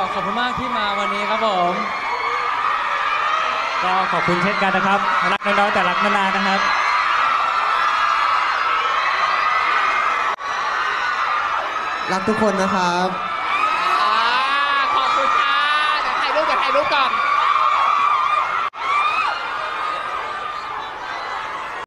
ขอบคุณมากที่มาวันนี้ครับผมก็ขอบคุณเช่นกันนะครับรักน้อยๆแต่รักนานๆนะครับรักทุกคนนะครับขอบคุณค่ะเดี๋ยวถ่ายรูปก่อน